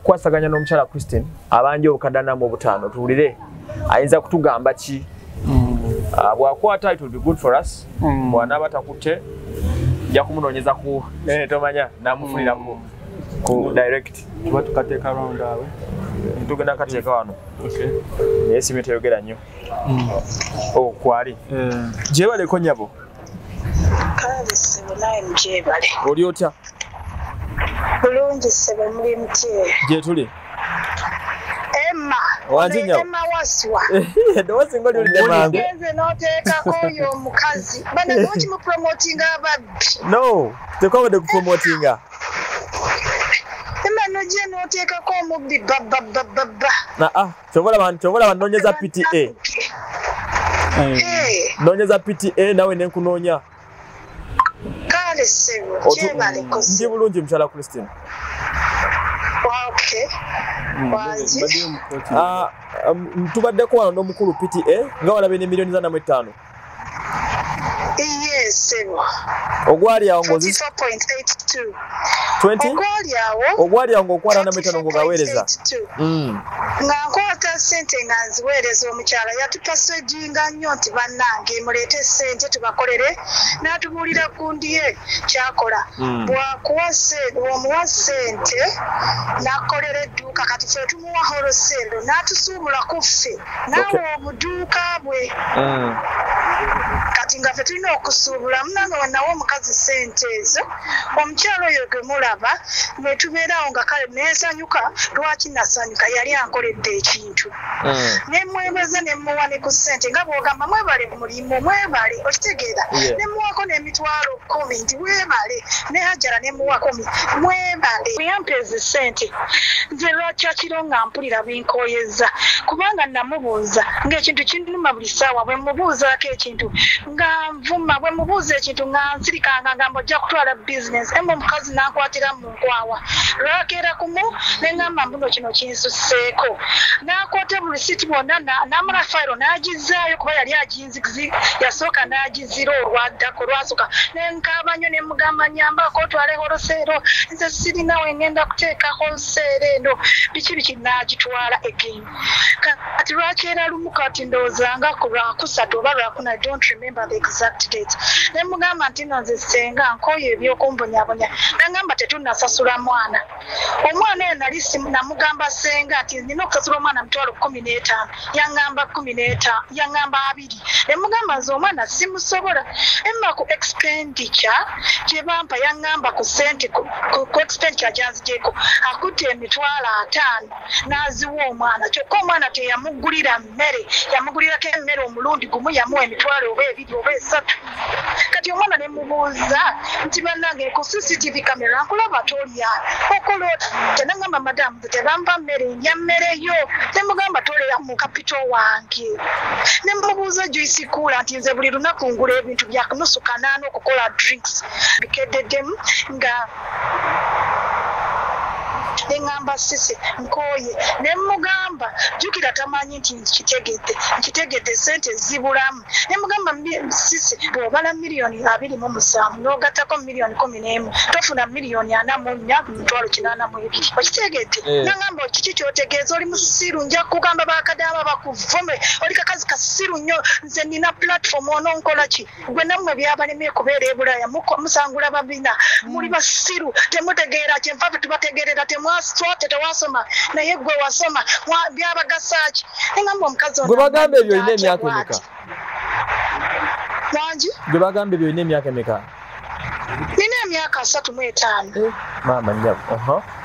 kwasaganya n'omukyala Christine abanje okadana mu butaano tuwulire ayinza kutugamba ki bwakwata it will be good for us bw'anaaba takutte nja kumunoonyeza ku tomanya namufunira ku direct tuba tukateeka round awe tugenda kateeka wano naye simu teyogera nnyo kwali gyebaleko nyabo kale sebo naye mujebale oli otya bulungi sebo muli mutye gyetuli Emma wanzinyawo Emma waswa ndowooza nga oli olidde mangu genze n'oteekako oyo omukazi bana lwaki mupromotinga ababbi no tekwabadde kupromotinga Emma nojje n'oteekako omubbi babba kyobola banoonyeza PTA noonyeza PTA nawe nenkunoonya kale sebo gyebaleko ndi bulungi mukyala Christine okay wangi tubaddeko wano n'omukulu PTA nga walabye ne milioni za 45 yes sebo ogwali awo 44.82 ogwali awo ng'okwala na 45 ng'ogaweereza nga nkwata sente nga nziweereza omukyala yatupasejinga nnyo nti bannange muleete sente tubakolere n'atubuulira gundi ye kyakola bw'omuwa sente n'akolera edduuka kati ffe tumuwa holosero n'atusuubula ku ffe naawe obuduuka bwe kati nga ffe tulina okusuubula munange wenawo omukazi sente ezo omukyala oyo gwe mulaba netubeerawo nga kale neesanyuka lwaki nasanyuka yali ankoledde ekintu nemwebeza nemuwa ne ku ssente nga bw'ogamba mwebale mulimu mwebale okitegeera nemuwako n'emitwalo 10 nti weebale ne hajjala nemuwa 10 mwebale yampa ezi ssente nze lwakyakiro nga mpulira binkoyeza kubanga namubuuza ng'ekintu kinuma buli ssaawa bwe mubuuzaako ekintu nga nvuma bwe mubuuza ekintu nga nsirikanga ngamba ojja kutwala bizinesi emba omukazi n'akwatira mu nkwawa lwakeera kumu neŋŋamba mbuno kino kinsusseeko n'akwata buli siti bwonna n'amala fayiro n'agizaayo kuba yali aginzigizi yasooka n'agizira olwaddako lwasooka nenkaaba nnyo ne mugamba nyambako otwale holoseero nze sirina we ngenda kuteeka holoseero eno biki n'agitwala again kati lwakeera lumu kati ndoozanga ku lwakusatu oba lwakuna I don't remember the exact date ne mugamba nti nno nze senga nkooye ebyokumbonyabonya nangamba tetunnasasula mwana omwana eyo nali namugamba senga nti nina okusasula omwana mitwalo 15 yaŋŋamba 15 yaŋŋamba 2 ne mugamba nze omwana simusobola emma ku expenditure gye bampa yaŋŋamba ku sente ku expenditure gyanzigyeko akutte emitwalo 5 n'aziwa omwana kyokka omwana teyamugulira mmere yamugulirako emmere omulundi gumu yamuwa emitwalo oba 2 oba 3 kati omwana ne mubuuza nti bannange ku CCTV camera nkulaba tolya okola tenangamba madamu tebampa mmere ndya mmereyo ne mugamba tolera mu kapito wange ne mubuuza Joyce Kula nti nze buli lunaku ngula ebintu bya nusu kanaana okukola drinks bikeddedemu nga neŋŋamba sisi nkooye ne mugamba jjukira tamanyi nti nkitegedde sente zibulamu ne mugamba sisi bw'obala miliyoni 27 n'ogattako miliyoni 11 tofuna miliyoni 44 ku mitwalo 82 okitegedde naŋŋamba kiki kyotegeeza oli musiru nja kugamba bakadaama bakuvume oli kakazi kasiru nnyo nze nina platform ononkola ki gwe nammwe byabalemye kubeera ebulaya musangula babina muli basiru temutegeera kyenfa tubategeerera temwaswate tewasoma naye gwe wasoma byabagasaki engamba omukazi gwe bagamba ebyo olina emyaka emeka wangi gwe bagamba ebyo olina emyaka emeka nina emyaka 35 maama nnyabo